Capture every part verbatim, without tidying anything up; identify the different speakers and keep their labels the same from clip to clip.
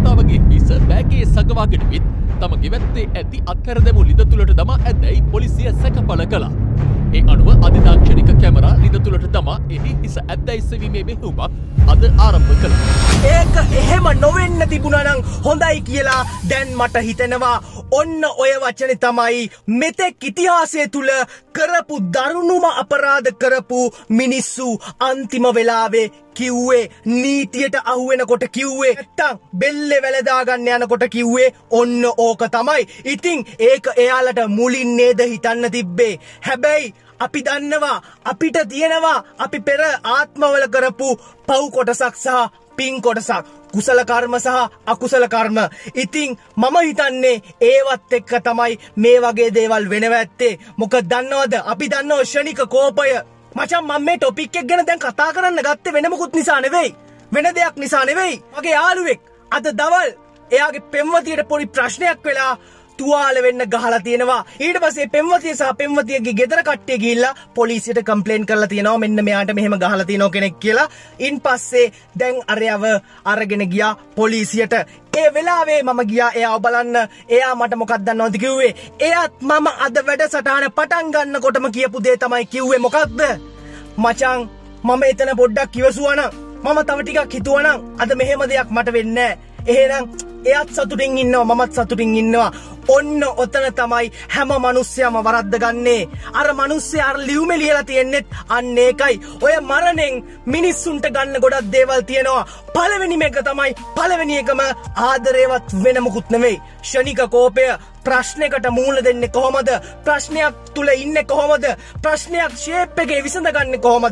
Speaker 1: කාන්තාවගේ හිස බෑගේ සගවාගෙන විත් තම ගෙවැත්තේ ඇති අත්හැර දැමූ ලිඳ තුළට දමා ඇතැයි පොලිසිය සැකපල කළා. ඒ අනුව අධිතාක්ෂණික කැමරා ලිඳ තුළට දමා එහි හිස ඇද්දැයි සෙවීමේ මෙහෙයුමක් අද ආරම්භ කළා.
Speaker 2: ඒක එහෙම නොවෙන්න තිබුණා නම් හොඳයි කියලා දැන් මට හිතෙනවා. ඔන්න ඔය වචනේ තමයි මෙතෙක් ඉතිහාසය තුල කරපු දරුණුම අපරාධ කරපු මිනිස්සු අන්තිම වෙලාවේ කිව්වේ නීතියට අහු වෙනකොට කිව්වේ නැත්තම් බෙල්ලේ වැලදා ගන්න යනකොට කිව්වේ ඔන්න ඕක තමයි. ඉතින් ඒක එයාලට මුලින් නේද හිතන්න තිබ්බේ. හැබැයි අපි දන්නවා අපිට තියෙනවා අපි පෙර ආත්මවල කරපු පව් කොටසක් සහ පින් කොටසක්. කුසල කර්ම සහ අකුසල කර්ම. ඉතින් මම හිතන්නේ ඒවත් එක්ක තමයි මේ වගේ දේවල් වෙනවා ඇත්තේ. මොකද දන්නවද අපි දන්නව ශනික කෝපය. මචං මම මේ ටොපික් එක ගැන දැන් කතා කරන්න ගත්තේ වෙන මොකුත් නිසා නෙවෙයි. වෙන දෙයක් නිසා නෙවෙයි. මගේ යාළුවෙක් අද දවල් එයාගේ පෙම්වතියට පොඩි ප්‍රශ්නයක් වෙලා තුවාල වෙන්න ගහලා තියෙනවා. ඊට පස්සේ පෙම්වතිය සහ පෙම්වතියගේ ගෙදර කට්ටිය ගිහිල්ලා පොලිසියට කම්ප්ලේන්ට් කරලා තියෙනවා මෙන්න මෙයාට මෙහෙම ගහලා තියෙනවා කෙනෙක් කියලා. ඉන් පස්සේ දැන් අරයව අරගෙන ගියා පොලිසියට. ඒ වෙලාවේ මම ගියා එයාව බලන්න. එයා මට මොකක්ද දන්නවද කිව්වේ? එයාත් මම අද වැඩසටහන පටන් ගන්නකොටම කියපු දේ තමයි කිව්වේ මොකක්ද? මචං මම එතන පොඩ්ඩක් ඉවසුවා නම් මම තව ටිකක් හිතුවා නම් අද මෙහෙම දෙයක් මට වෙන්නේ නැහැ. එහෙනම් එයාත් සතුටින් ඉන්නවා මමත් සතුටින් ඉන්නවා. ඔන්න ඔතන තමයි හැම මිනිස්සයම වරද්ද ගන්නේ. අර මිනිස්සයා අර ලියුමේ ලියලා තියෙන්නේ අන්න ඒකයි. ඔය මරණයෙන් මිනිස්සුන්ට ගන්න ගොඩක් දේවල් තියෙනවා. පළවෙනිම එක තමයි පළවෙනි එකම ආදරේවත් වෙන මොකුත් නෙවෙයි. ශනික කෝපය. ප්‍රශ්නයකට මූණ දෙන්නේ කොහොමද? ප්‍රශ්නයක් තුල ඉන්නේ කොහොමද? ප්‍රශ්නයක් ෂේප් එකේ විසඳගන්නේ කොහොමද?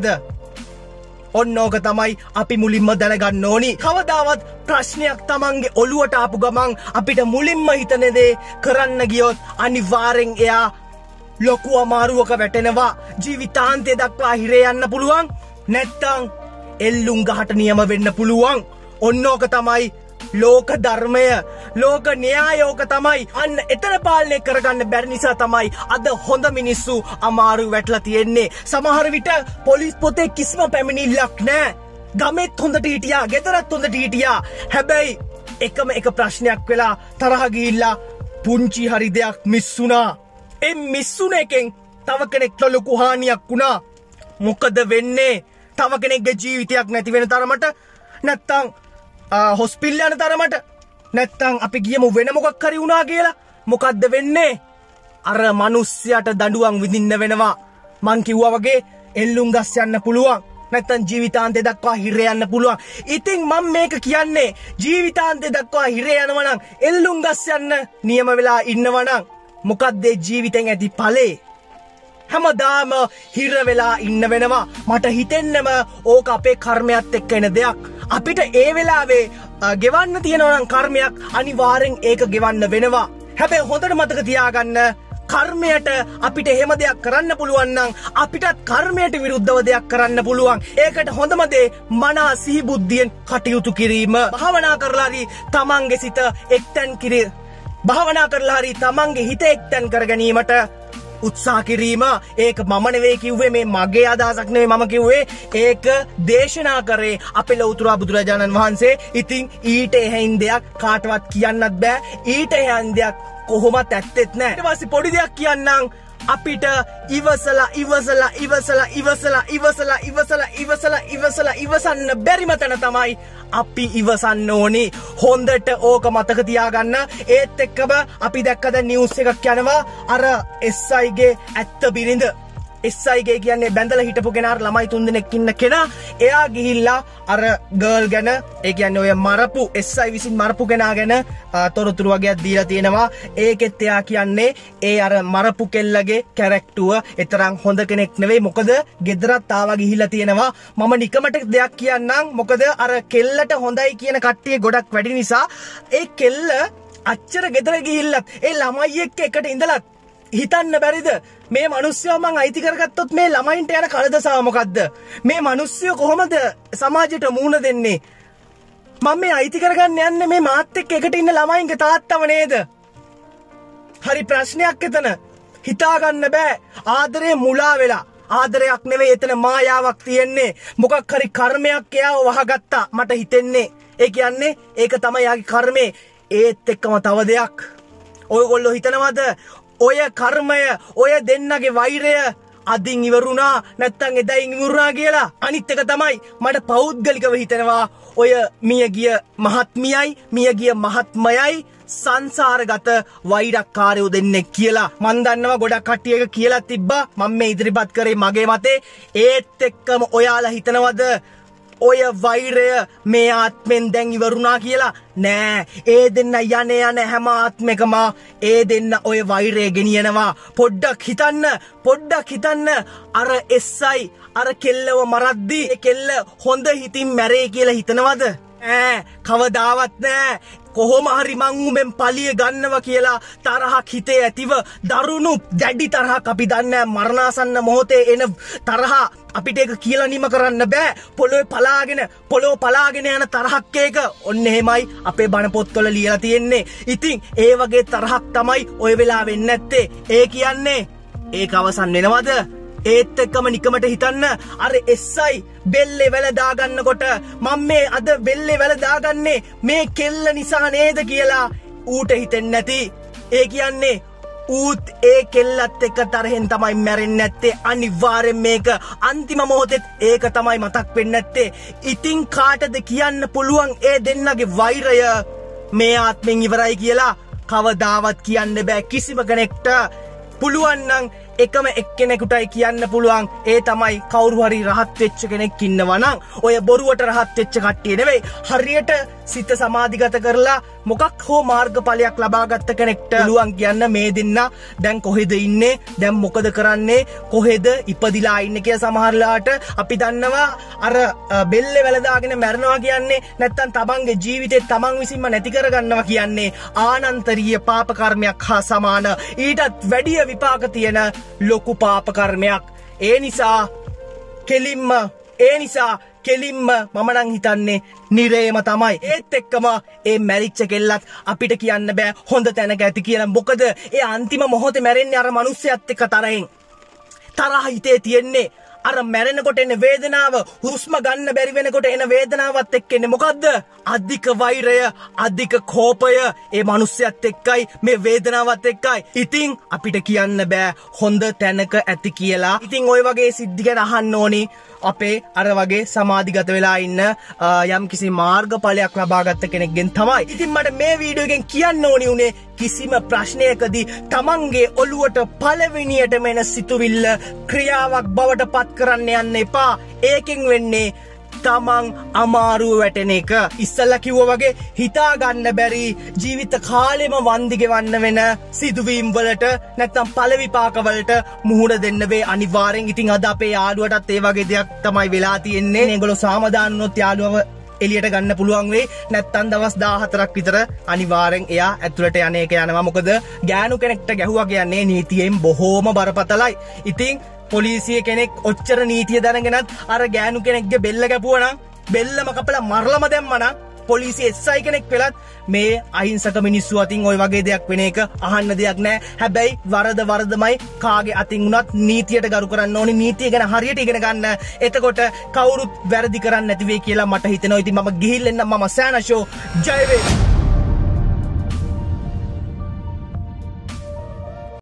Speaker 2: ඔන්න ඕක තමයි අපි මුලින්ම දැනගන්න ඕනි. කවදාවත් ප්‍රශ්නයක් තමන්ගේ ඔළුවට ආපු ගමන් අපිට මුලින්ම හිතන දේ කරන්න ගියොත් අනිවාර්යෙන් එයා ලොකු අමාරුවක වැටෙනවා. ජීවිතාන්තය දක්වා හිරේ යන්න පුළුවන්. නැත්තම් එල්ලුම් ගහට නියම වෙන්න පුළුවන්. ඔන්න ඕක තමයි ලෝක ධර්මය. ලෝක න්‍යායෝක තමයි. අන්න එතන පාලනය කරගන්න බැරි නිසා තමයි අද හොඳ මිනිස්සු අමාරු වැටලා තියෙන්නේ. සමහර විට පොලිස් පොතේ කිසිම පැමිණිල්ලක් නැහැ. ගමෙත් හොඳට හිටියා, ගෙදරත් හොඳට හිටියා. හැබැයි එකම එක ප්‍රශ්නයක් වෙලා තරහ ගිහිල්ලා පුංචි හරි දෙයක් මිස් වුණා. ඒ මිස් වුණ එකෙන් තව කෙනෙක්ට ලොකු හානියක් වුණා. මොකද වෙන්නේ? තව කෙනෙක්ගේ ජීවිතයක් නැති වෙන තරමට නැත්තම් හොස්පිටල් යන තරමට නැත්තම් අපි ගියමු වෙන මොකක් හරි වුණා කියලා. මොකද්ද වෙන්නේ? අර මිනිස්සයාට දඬුවම් විඳින්න වෙනවා. මං කිව්වා වගේ එල්ලුම් ගස් යන්න පුළුවන්. නැත්තම් ජීවිතාන්තය දක්වා හිරේ යන්න පුළුවන්. ඉතින් මම මේක කියන්නේ ජීවිතාන්තය දක්වා හිරේ යනවා නම් එල්ලුම් ගස් යන්න නියම වෙලා ඉන්නවා නම් මොකද්ද ජීවිතෙන් ඇති ඵලේ? හැමදාම හිර වෙලා ඉන්න වෙනවා. මට හිතෙන්නම ඕක අපේ කර්මයත් එක්ක එන දෙයක්. අපිට ඒ වෙලාවේ ගෙවන්න තියෙනවා නම් කර්මයක් අනිවාර්යෙන් ඒක ගෙවන්න වෙනවා. හැබැයි හොඳට මතක තියාගන්න කර්මයට අපිට එහෙම දෙයක් කරන්න පුළුවන් නම් අපිටත් කර්මයට විරුද්ධව දෙයක් කරන්න පුළුවන්. ඒකට හොඳම දේ මනස සිහි බුද්ධියෙන් කටයුතු කිරීම. භාවනා කරලා හරි තමන්ගේ සිත එක්තැන් කිරීම. භාවනා කරලා හරි තමන්ගේ හිත එක්තැන් කර ගැනීමට උත්සාහ කිරීම. ඒක මම නෙවෙයි කිව්වේ, මේ මගේ අදහසක් නෙවෙයි මම කිව්වේ. ඒක දේශනා කරේ අපේ ලෞතර බුදුරජාණන් වහන්සේ. ඉතින් ඊට එහෙයින් දෙයක් කාටවත් කියන්නත් බෑ. ඊට එහෙයින් දෙයක් කොහොමත් ඇත්තෙත් නෑ. ඊට පස්සේ පොඩි දෙයක් කියන්නම්. අපිට ඉවසලා ඉවසලා ඉවසලා ඉවසලා ඉවසලා ඉවසලා ඉවසලා ඉවසලා ඉවසන්න බැරිම තැන තමයි අපි ඉවසන්න ඕනි. හොඳට ඕක මතක තියාගන්න. ඒත් එක්කම අපි දැක්කද නිවුස් එකක් යනවා අර එස් අයි ගේ ඇත්ත බිරිඳ. එස් අයි ගේ කියන්නේ බැඳලා හිටපු කෙනා ළමයි තුන්දෙනෙක් ඉන්න කෙනා. එයා ගිහිල්ලා අර ගර්ල් ගැන, ඒ කියන්නේ ඔය මරපු එස් අයි විසින් මරපු කෙනා ගැන තොරතුරු වගේක් දීලා තියෙනවා. ඒකෙත් එයා කියන්නේ ඒ අර මරපු කෙල්ලගේ කැරක්ටුව එතරම් හොඳ කෙනෙක් නෙවෙයි. මොකද ගෙදරත් ආවා ගිහිල්ලා තියෙනවා. මම නිකමට දෙයක් කියන්නම්. මොකද අර කෙල්ලට හොඳයි කියන කට්ටිය ගොඩක් වැඩි නිසා ඒ කෙල්ල අච්චර ගෙදර ගිහිල්ලත් ඒ ළමයි එක්ක එකට ඉඳලත් හිතන්න බැරිද මේ මිනිස්සුව මං අයිති කරගත්තොත් මේ ළමයින්ට යන කලදසාව මොකද්ද? මේ මිනිස්සුව කොහොමද සමාජයට මූණ දෙන්නේ? මම මේ අයිති කරගන්න යන්නේ මේ මාත් එක්ක එකට ඉන්න ළමයින්ගේ තාත්තව නේද? හරි ප්‍රශ්නයක් එතන. හිතා ගන්න බෑ. ආදරේ මුලා වෙලා. ආදරයක් නෙවෙයි එතන මායාවක් තියෙන්නේ. මොකක් හරි කර්මයක් එයාව වහගත්තා. මට හිතෙන්නේ ඒ කියන්නේ ඒක තමයි යාගේ කර්මය. ඒත් එක්කම තව දෙයක්. ඔයගොල්ලෝ හිතනවද ඔය කර්මය, ඔය දෙන්නගේ වෛරය අදින් ඉවරුණා නැත්තම් එදයින් ඉවරුණා කියලා? අනිත් එක තමයි මට පෞද්ගලිකව හිතෙනවා ඔය මියගිය මහත්මියයි මියගිය මහත්මයයි සංසාරගත වෛරක්කාරයෝ දෙන්නෙක් කියලා. මන් දන්නවා ගොඩක් කට්ටිය එක කියලා තිබ්බා. මම මේ ඉදිරිපත් කරේ මගේ මතේ. ඒත් එක්කම ඔයාලා හිතනවද ඔය වෛරය මේ ආත්මෙන් දැන් ඉවරුණා කියලා? නෑ. ඒ දෙන්න යන යන හැම ආත්මෙකම ඒ දෙන්න ඔය වෛරය ගෙනියනවා. පොඩ්ඩක් හිතන්න, පොඩ්ඩක් හිතන්න. අර එස්සයි අර කෙල්ලව මරද්දී ඒ කෙල්ල හොඳ හිතින් මැරේ කියලා හිතනවද? ඈ කවදාවත් නෑ. කොහොම හරි මං උඹෙන් පලිය ගන්නවා කියලා තරහක් හිතේ ඇතිව දරුණු දැඩි තරහක් අපි දන්නේ මරණාසන්න මොහොතේ එන තරහ අපිට ඒක කියලා නිම කරන්න බෑ. පොළොවේ පලාගෙන පොළොව පලාගෙන යන තරහක් ඒක. ඔන්න එහෙමයි අපේ බණ පොත්වල ලියලා තියෙන්නේ. ඉතින් ඒ වගේ තරහක් තමයි ඔය වෙලාවෙ වෙන්නේ නැත්තේ. ඒ කියන්නේ ඒක අවසන් වෙනවද? ඒත් එක්කම නිකමට හිතන්න අර එස්සයි බෙල්ලේ වැල දාගන්නකොට මම මේ අද බෙල්ලේ වැල දාගන්නේ මේ කෙල්ල නිසා නේද කියලා ඌට හිතෙන්නේ නැති. ඒ කියන්නේ ඌත් ඒ කෙල්ලත් එක්ක තරහෙන් තමයි මැරෙන්නේ නැත්තේ. අනිවාර්යෙන් මේක අන්තිම මොහොතේ ඒක තමයි මතක් වෙන්නේ නැත්තේ. ඉතින් කාටද කියන්න පුළුවන් ඒ දෙන්නගේ වෛරය මේ ආත්මෙන් ඉවරයි කියලා? කවදාවත් කියන්න බෑ කිසිම කෙනෙක්ට. පුළුවන් නම් එකම එක්කෙනෙකුටයි කියන්න පුළුවන්. ඒ තමයි කවුරු හරි රහත් වෙච්ච කෙනෙක් ඉන්නවා නම්. ඔය බොරුවට රහත් වෙච්ච කට්ටිය නෙවෙයි. හරියට සිත සමාධිගත කරලා මොකක් හෝ මාර්ගඵලයක් ලබාගත්ත කෙනෙක්ට පුළුවන් කියන්න මේ දෙන්න දැන් කොහෙද ඉන්නේ, දැන් මොකද කරන්නේ, කොහෙද ඉපදිලා ඉන්නේ කියලා. සමහරලාට අපි දන්නවා අර බෙල්ලේ වැලදාගෙන මැරෙනවා කියන්නේ නැත්තම් තමන්ගේ ජීවිතේ තමන් විසින්ම නැති කරගන්නවා කියන්නේ ආනන්තරීය පාප කර්මයක් හා සමාන ඊටත් වැඩිය විපාක තියෙන ලොකු පාප කර්මයක්. ඒ නිසා කෙලින්ම ඒ නිසා කෙලින්ම මම නම් හිතන්නේ නිරේම තමයි. ඒත් එක්කම ඒ මැරිච්ච කෙල්ලත් අපිට කියන්න බෑ හොඳ තැනක ඇති කියලා. මොකද ඒ අන්තිම මොහොතේ මැරෙන්නේ අර මිනිස්සයත් එක්ක තරහෙන්. තරහ හිතේ තියෙන්නේ. අර මැරෙනකොට එන වේදනාව, හුස්ම ගන්න බැරි වෙනකොට එන වේදනාවත් එක්ක එන්නේ මොකද්ද? අධික වෛරය, අධික කෝපය ඒ මිනිස්සයත් එක්කයි මේ වේදනාවත් එක්කයි. ඉතින් අපිට කියන්න බෑ හොඳ තැනක ඇති කියලා. ඉතින් ওই වගේ සිද්ධි ගැන අහන්න ඕනි අපේ අර වගේ සමාධිගත වෙලා ඉන්න යම් කිසි මාර්ගඵලයක් ලබාගත්ත කෙනෙක්ගෙන් තමයි. ඉතින් මට මේ වීඩියෝ එකෙන් කියන්න ඕනි උනේ කිසිම ප්‍රශ්නයකදී තමන්ගේ ඔළුවට පළවෙනියටම එන සිතුවිල්ල ක්‍රියාවක් බවට පත් කරන්න යන්න එපා. ඒකෙන් වෙන්නේ තමන් අමාරුව වැටෙන එක. ඉස්සල්ලා කිව්වා වගේ හිතා ගන්න බැරි ජීවිත කාලෙම වන්දි ගෙවන්න වෙන සිදුවීම් වලට නැත්නම් ඵල විපාක වලට මුහුණ දෙන්න වේ අනිවාර්යෙන්. ඉතින් අද අපේ යාළුවටත් ඒ වගේ දෙයක් තමයි වෙලා තියෙන්නේ. මේගොල්ලෝ සාමදාන වුණොත් යාළුවව එළියට ගන්න පුළුවන් වෙයි. නැත්තම් දවස් දාහතරක් විතර අනිවාර්යෙන් එයා ඇතුළට යන එක යනවා. මොකද ගෑනු කෙනෙක්ට ගැහුවා කියන්නේ නීතියෙන් බොහෝම බරපතලයි. ඉතින් පොලිසිය කෙනෙක් ඔච්චර නීතිය දැනගෙනත් අර ගෑනු කෙනෙක්ගේ බෙල්ල කැපුවා නම් බෙල්ලම කපලා මරලම දැම්මා නම් පොලිසිය එස්ఐ කෙනෙක් වෙලත් මේ අහිංසක මිනිස්සු අතින් ওই වගේ දෙයක් වෙන එක අහන්න දෙයක් නැහැ. හැබැයි වරද වරදමයි. කාගේ අතින් උනත් නීතියට ගරු කරන්න ඕනේ. නීතිය ගැන හරියට ඉගෙන ගන්න. එතකොට කවුරුත් වැරදි කරන්නේ නැති වෙයි කියලා මට හිතෙනවා. ඉතින් මම ගිහින් එන්නම්. මම SaanaShow ජය වේවා.